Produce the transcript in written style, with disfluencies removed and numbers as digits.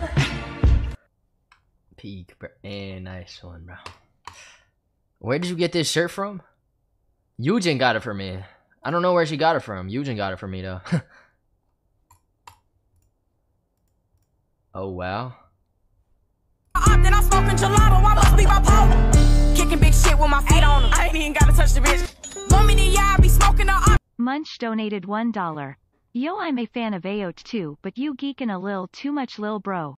Peak, bro. And nice one, bro. Where did you get this shirt from? Eugen got it for me. I don't know where she got it from. Eugen got it for me, though. Oh, wow. Then I'm smoking gelato. I must be bipolar. Kicking big shit with my feet on them. I ain't even gotta touch the bitch. Want me to, yeah, I be smoking the Munch donated $1. Yo, I'm a fan of AOT too, but you geeking a lil too much, lil bro.